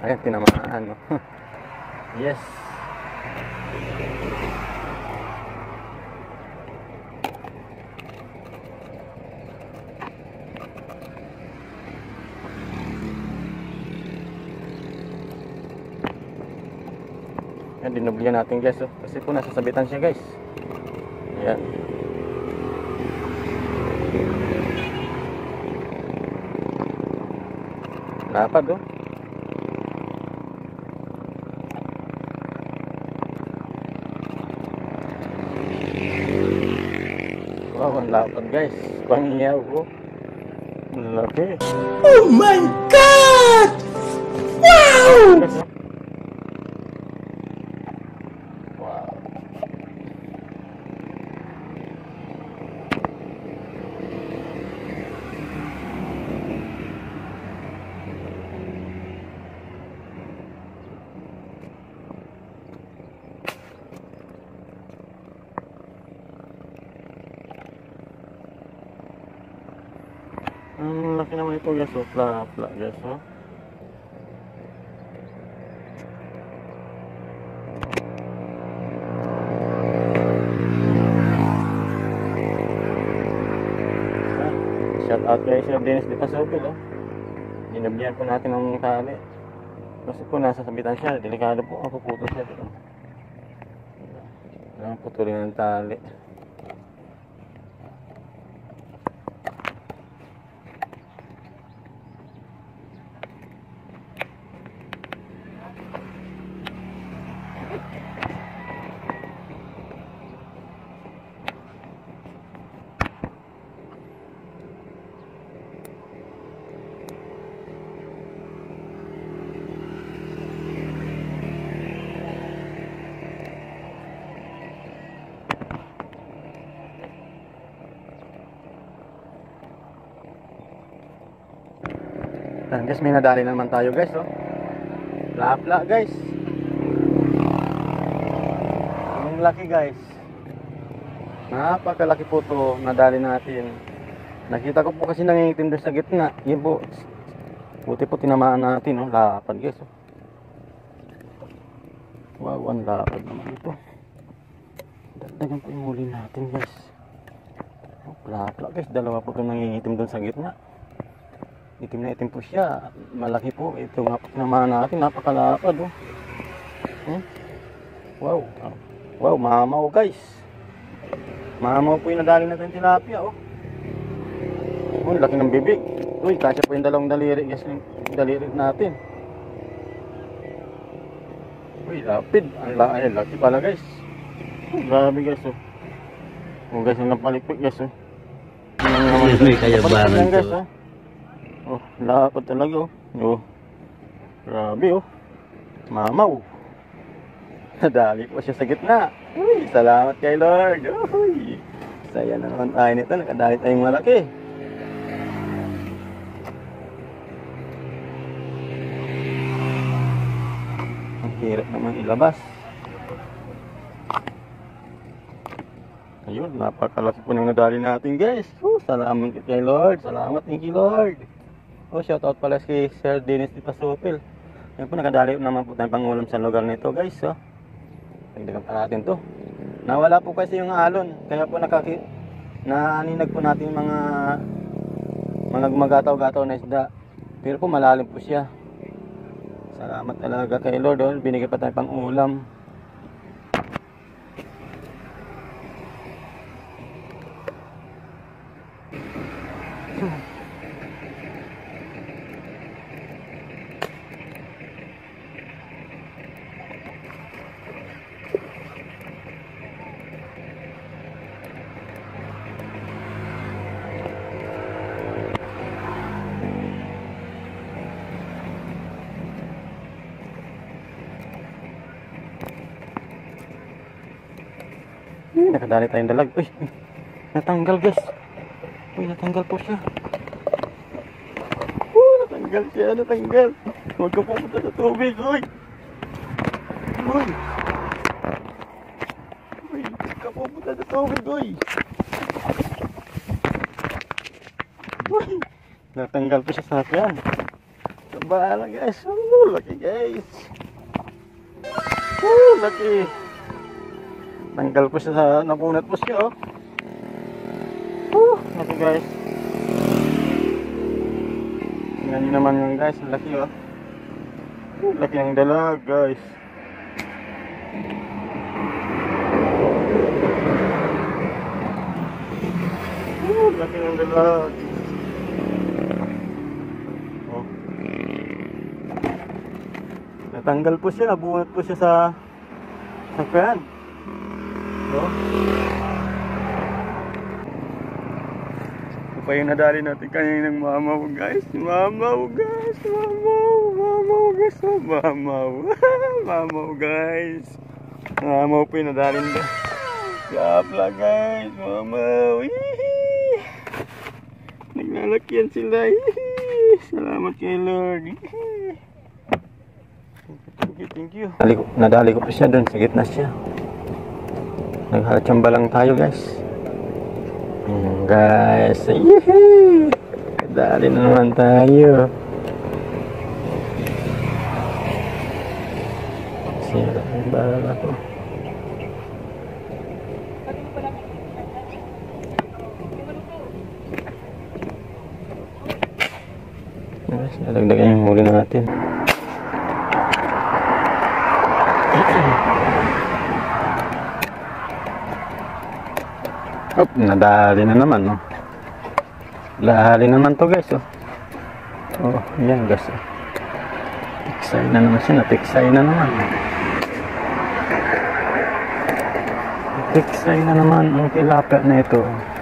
Ayan, tinamaan, no? Yes. Ayan, dinublihan natin guys, oh. Kasi po nasasabitan siya guys. Ayan. Lapad, oh. Wow, ang lapad guys. Pangyaw, oh. Ang laki. Oh my God! Wow! Guys, oh. Wow. Ang laki naman ito guys, oh. Pla guys, oh. Shout out kay Sir Dennis de Pasopil, oh. Dinablihan po natin ng tali. Kasi po nasa sabitan siya, delikado po ang puputol siya dito. Kailangan putulin ng tali. Guys, may nadali naman tayo guys, oh. Pla guys. Ang laki guys. Napakalaki po to, nadali natin. Nakita ko po kasi nangingitim doon sa gitna. Yun po. Buti po tinamaan natin, oh. Lapad guys, oh. Wow, ang lapad naman ito. Dagdagan po yung huli natin guys. Oh, pla guys, dalawa po itong nangingitim doon sa gitna. Itim na itim po siya. Malaki po. Ito nga po tinamaan natin. Napakalapad, oh. Wow. Wow, mahamaw guys. Mahamaw po yung nadali natin tilapia, oh. Oh, laki ng bibig. Uy, kasya po yung dalawang daliri guys. Yung daliri natin. Uy, lapid. Ang laki pala guys. Oh, grabe guys, oh. Oh guys, ang napalipik guys, oh. May kayabangan guys, to. oh. Oh, lapad talaga, oh. Oh. Grabe, oh. Mamaw. Nadali po siya sa gitna. Uy, salamat kay Lord. Uy. Saya na naman tayo nito. Nakadali tayong malaki. Ang hirap naman ilabas. Ayun, napakalaki po ng nadali natin guys. Oh, salamat kay Lord. Salamat, thank you Lord. Oh, shoutout pala si Sir Dennis de Pasopil. Yan po, nakadali naman po tayong pangulam sa lugar nito guys, oh. Dagdagan pa natin to. Nawala po kasi yung alon, kaya po naaninag po natin mga gumagataw-gataw na isda. Pero po malalim po siya. Salamat talaga kay Lord, oh. Binigay pa tayong pangulam. Nakadali tayong dalag. Uy, natanggal guys. Uy, natanggal po siya. Natanggal siya, natanggal. Huwag ka pumunta sa tubig, uy. Uy. Uy, huwag ka pumunta sa tubig, uy. Uy. Natanggal po siya sa akin. Bala guys. Laki guys. Laki. Tanggal po siya sa napunat po siya. Laki guys. Tingnan nyo naman yung guys. Laki laki ng dalag guys. Laki ng dalag. Natanggal po siya, nabunot po siya sa fan. Ito pa yung nadali natin kanina ng mamaw guys. Mamaw guys. Mamaw guys. Mamaw guys. Mamaw po yung nadali nila. Gabla guys. Mamaw. Naglalakyan sila. Salamat kay Lord. Thank you. Nadali ko pa siya doon sa gitna siya. Naghatsamba lang tayo guys. Guys, nadali na naman tayo. Sira ang bala ko. Guys, nadagdagan yung huli natin. Nadali na naman, no? Lahali naman to guys, yan guys, tiksay na naman siya, natiksay na naman. Tiksay na naman ang tilapia na ito.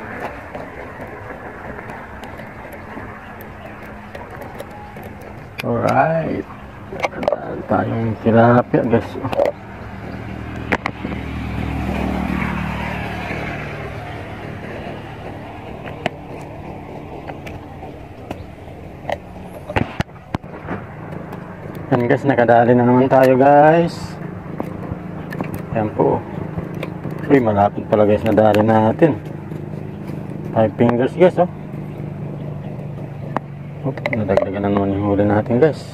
Alright, nadali tayong tilapia guys. Yan guys, nakadali na naman tayo guys. Yan po. Uy, malapit pala guys na dali natin. 5 fingers guys, nadagdagan na naman yung huli natin guys.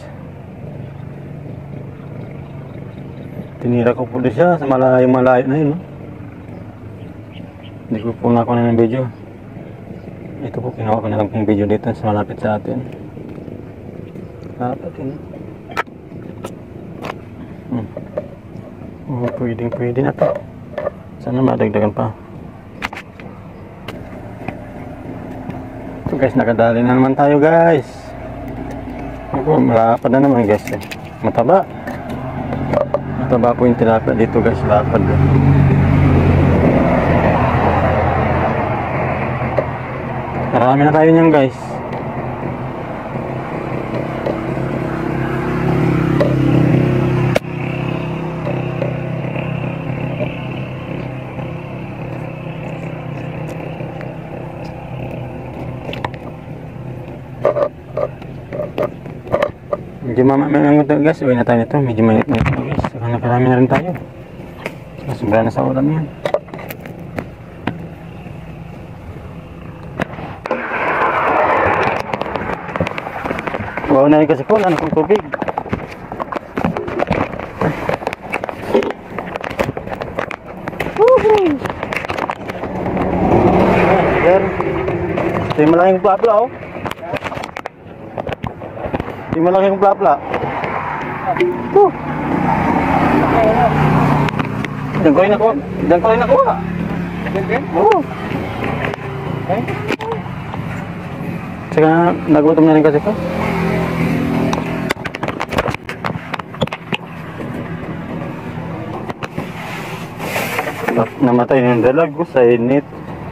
Tinira ko po siya sa malayo na yun, Hindi ko po nakuha na ng video. Ito po, kinuha ko na lang yung video dito sa malapit sa atin. Dapat yun. Pwede na to. Sana madagdagan pa. So guys, nakadali na naman tayo guys. Malapad na naman guys. Mataba po yung tilapia dito guys. Lapad. Marami na tayo niyan guys. Medyo mamamay ito guys, uwi na tayo nito. Medyo mainit na ito guys. Saka nakarami na rin tayo. Saka sobra na sa ulam yan. Wow na rin kasi po, ano kong tubig. Ito yung malaking plapla Ito yung malaking plapla. Diyan ko rin nakuha. Oo. Okay. Saka nagutom na rin kasi ko. Namatay na yung dalag ko sa init.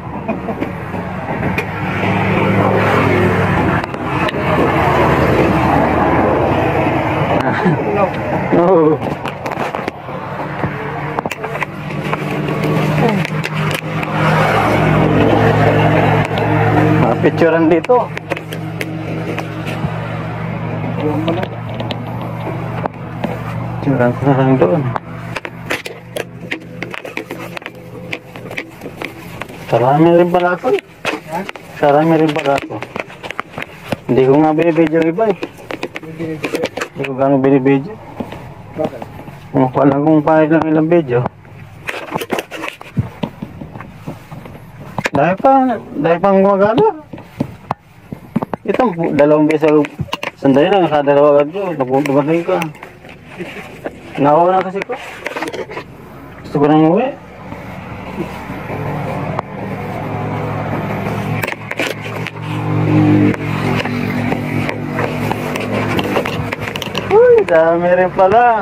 No. Picturean dito. Picturean ko na lang doon. Sarami rin pala ako. Sarami rin pala ako. Hindi ko nga binibidyo iba binibigay. Hindi ko gano'ng binibidyo. Bakit? Walang kung paano lang ilang video. Dahil pang gumagana. Ito, dalawang beses sandali lang, nakadalawa agad yun. Dumating ka. Nawawa na kasi ko. Gusto ko nang uwi. Uy, dami rin pala.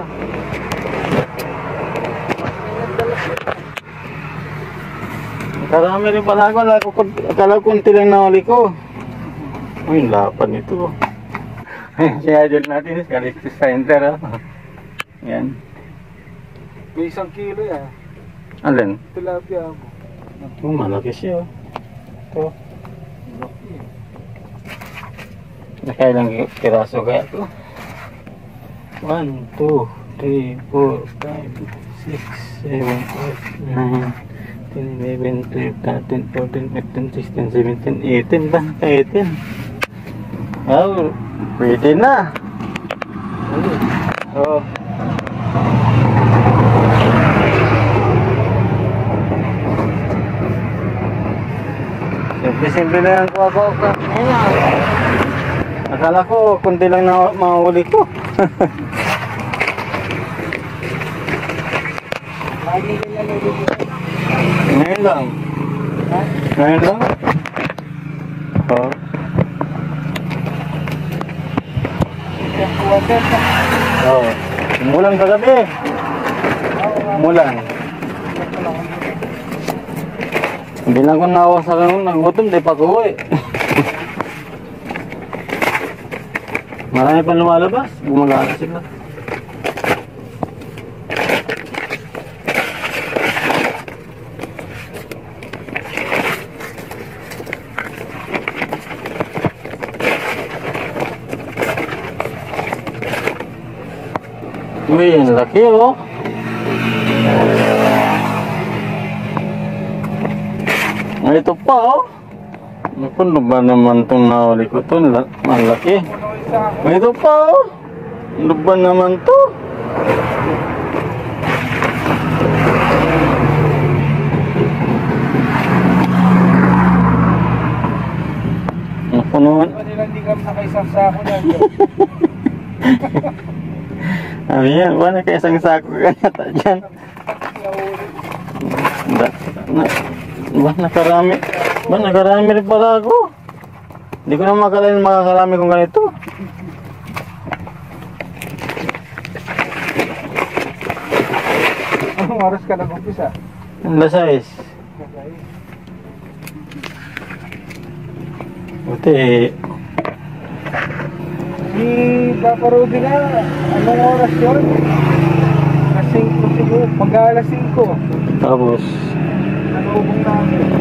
Karami rin pala ako. Akala ko kunti lang nahuli ko. Uy, lapad nito. Si idol natin, si Calixtus Center. Yan. May 1 kilo yan. Alin? Tilapia mo. Malaki siya. Ito. Laki. Nakailang piraso kaya ito? 1, 2, 3, 4, 5, 6, 7, 8, 9, 10, 11, 12, 13, 14, 15, 16, 17, 18 ba? Kaya 18. Oh, pwede na. Oh. Simple na yung kuha ko. Akala ko, kunti lang na mahuli ko. Ngayon lang. Ngayon lang? Oo. Oo. Umulan kagabi. Umulan. Bilang ko nawa sa kanong nagutom, di pa ko uwi. Marami pa lumalabas, gumagana sila. Uy, ang laki oh. Ito pa oh. Ano ba naman itong nahuli ko ito? Malaki. Ito pa oh. Ano ba naman ito? Napunuan. Hindi ka nakaisang sako niyan. Yan, wala kayo isang sako ganyan dyan. Nakarami. Nakarami rin pala ako. Hindi ko na makalain makakarami kung ganito. Anong oras ka nag-umpisa? Alas 6. Buti. Si Papa Rudy na, anong oras yun? Alas 5 siguro, pag alas 5. Tapos Nag-uubong namin.